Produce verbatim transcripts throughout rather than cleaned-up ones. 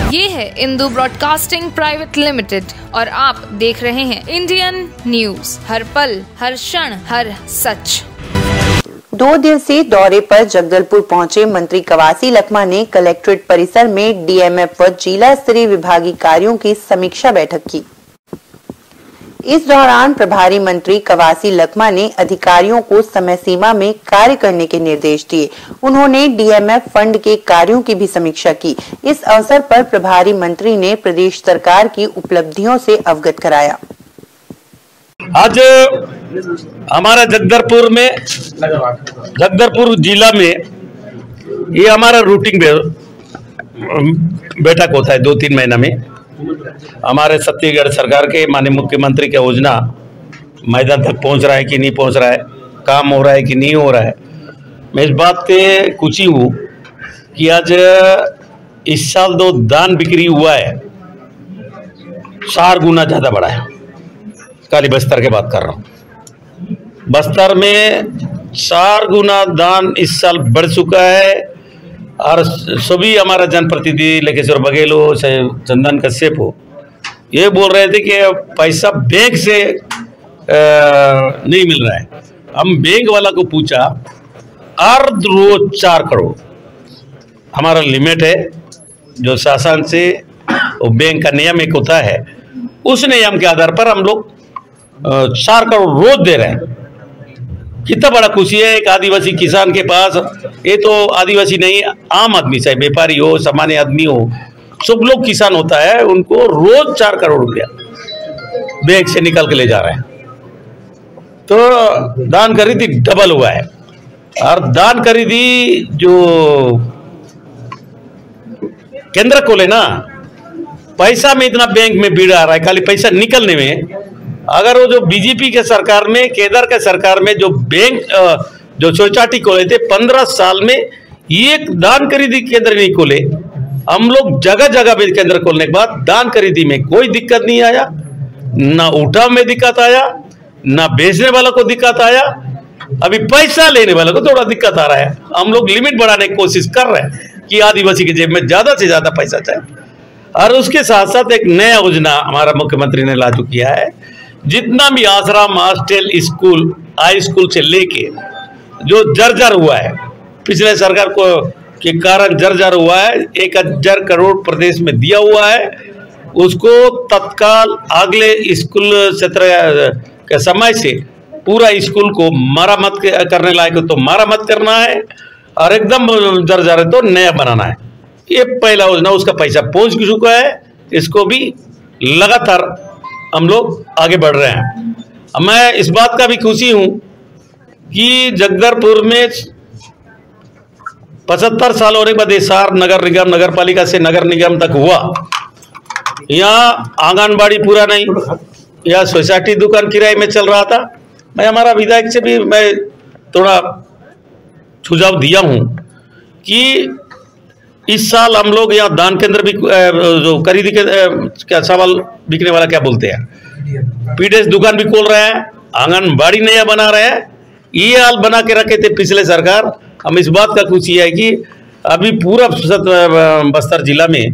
ये है Indu broadcasting private limited और आप देख रहे हैं इंडियन न्यूज, हर पल, हर क्षण, हर सच। दो दिवसीय दौरे पर जगदलपुर पहुंचे मंत्री कवासी लखमा ने कलेक्ट्रेट परिसर में डीएमएफ व जिला स्तरीय विभागीय कार्यों की समीक्षा बैठक की। इस दौरान प्रभारी मंत्री कवासी लखमा ने अधिकारियों को समय सीमा में कार्य करने के निर्देश दिए। उन्होंने डीएमएफ फंड के कार्यों की भी समीक्षा की। इस अवसर पर प्रभारी मंत्री ने प्रदेश सरकार की उपलब्धियों से अवगत कराया। आज हमारा जगदलपुर में जगदलपुर जिला में ये हमारा रूटीन बैठक होता है दो तीन महीना में। हमारे छत्तीसगढ़ सरकार के माननीय मुख्यमंत्री का योजना मैदान तक पहुंच रहा है कि नहीं पहुंच रहा है, काम हो रहा है कि नहीं हो रहा है। मैं इस बात पे खुशी हूँ कि आज इस साल दो दान बिक्री हुआ है, चार गुना ज़्यादा बढ़ा है। खाली बस्तर के बात कर रहा हूँ, बस्तर में चार गुना दान इस साल बढ़ चुका है। और सभी हमारा जनप्रतिनिधि लेकेश्वर बघेल हो चाहे चंदन कश्यप हो, ये बोल रहे थे कि पैसा बैंक से आ, नहीं मिल रहा है। हम बैंक वाला को पूछा, अर्ध रोज चार करोड़ हमारा लिमिट है जो शासन से वो बैंक का नियम एक होता है, उस नियम के आधार पर हम लोग चार करोड़ रोज दे रहे हैं। कितना बड़ा खुशी है एक आदिवासी किसान के पास। ये तो आदिवासी नहीं, आम आदमी चाहे व्यापारी हो, सामान्य आदमी हो, सब लोग किसान होता है, उनको रोज चार करोड़ रुपया बैंक से निकाल के ले जा रहे हैं। तो दान खरीदी डबल हुआ है। और दान खरीदी जो केंद्र खोले ना, पैसा में इतना बैंक में भीड़ आ रहा है, खाली पैसा निकलने में। अगर वो जो बीजेपी के सरकार में, केदार के सरकार में जो बैंक जो सोसाइटी खोले थे, पंद्रह साल में एक दान खरीदी केंद्र नहीं खोले। हम लोग जगह जगह पे केंद्र खोलने के बाद दान खरीदी में कोई दिक्कत नहीं आया, ना उठाव में दिक्कत आया, ना बेचने वाला को दिक्कत आया। अभी पैसा लेने वाले को थोड़ा दिक्कत आ रहा है। हम लोग लिमिट बढ़ाने की कोशिश कर रहे हैं कि आदिवासी की जेब में ज्यादा से ज्यादा पैसा चाहिए। और उसके साथ साथ एक नया योजना हमारा मुख्यमंत्री ने लागू किया है। जितना भी आश्रम, हॉस्टल, स्कूल, हाई स्कूल से लेके जो जर्जर हुआ है, पिछले सरकार को के कारण जर्जर हुआ है, एक हजार करोड़ प्रदेश में दिया हुआ है। उसको तत्काल अगले स्कूल सत्र के समय से पूरा स्कूल को मरम्मत करने लायक तो मरम्मत करना है, और एकदम जर्जर है तो नया बनाना है। ये पहला योजना, उसका पैसा पहुंच चुका है। इसको भी लगातार हम लोग आगे बढ़ रहे हैं। मैं इस बात का भी खुशी हूं कि जगदलपुर में पचहत्तर साल होने के बाद सार नगर निगम, नगर पालिका से नगर निगम तक हुआ। यहाँ आंगनबाड़ी पूरा नहीं, या सोसाइटी दुकान किराए में चल रहा था। मैं हमारा विधायक से भी मैं थोड़ा सुझाव दिया हूं कि इस साल हम लोग यहाँ दान केंद्र भी जो खरीदी के क्या सवाल बिकने वाला क्या बोलते हैं, पीडीएस दुकान भी खोल रहे हैं, आंगनबाड़ी नया बना रहे हैं। ये हाल बना के रखे थे पिछले सरकार। हम इस बात का खुशी है कि अभी पूरा बस्तर जिला में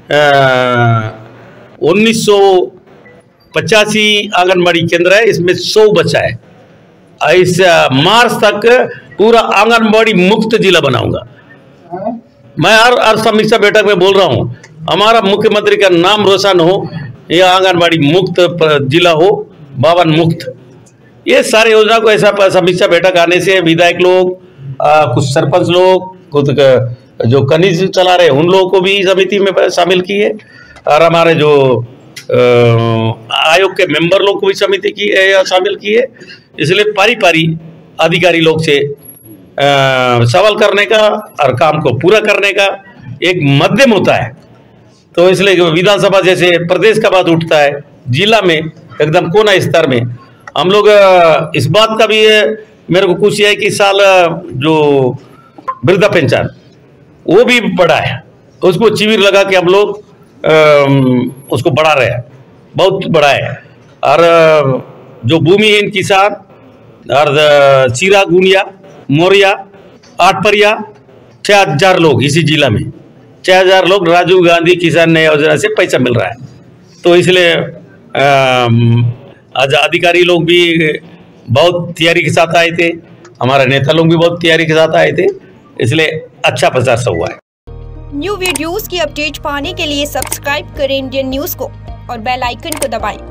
उन्नीस सौ पचासी आंगनबाड़ी केंद्र है, इसमें सौ बचा है। इस मार्च तक पूरा आंगनबाड़ी मुक्त जिला बनाऊंगा। मैं हर हर समीक्षा बैठक में बोल रहा हूं, हमारा मुख्यमंत्री का नाम रोशन हो, यह आंगनबाड़ी मुक्त जिला हो, बावन मुक्त। ये सारे योजना को ऐसा समीक्षा बैठक आने से विधायक लोग, आ, कुछ सरपंच लोग, कुछ जो खनिज चला रहे उन लोगों को भी समिति में शामिल किए, और हमारे जो आयोग के मेंबर लोग को भी समिति की या शामिल किए। इसलिए पारी पारी अधिकारी लोग से आ, सवाल करने का और काम को पूरा करने का एक माध्यम होता है। तो इसलिए विधानसभा जैसे प्रदेश का बात उठता है, जिला में एकदम कोना स्तर में हम लोग इस बात का भी मेरे को खुशी है कि साल जो वृद्धा पेंशन वो भी बढ़ा है, उसको शिविर लगा के हम लोग उसको बढ़ा रहे हैं, बहुत बड़ा है। और जो भूमिहीन किसान और चिरा गुनिया, मोरिया, आठपरिया, छः हजार लोग इसी जिला में छः हजार लोग राजीव गांधी किसान न्याय योजना से पैसा मिल रहा है। तो इसलिए आज अधिकारी लोग भी बहुत तैयारी के साथ आए थे, हमारे नेता लोग भी बहुत तैयारी के साथ आए थे, इसलिए अच्छा प्रचार सब हुआ है। न्यू वीडियोस की अपडेट पाने के लिए सब्सक्राइब करें इंडियन न्यूज को और बेल आइकन को दबाएं।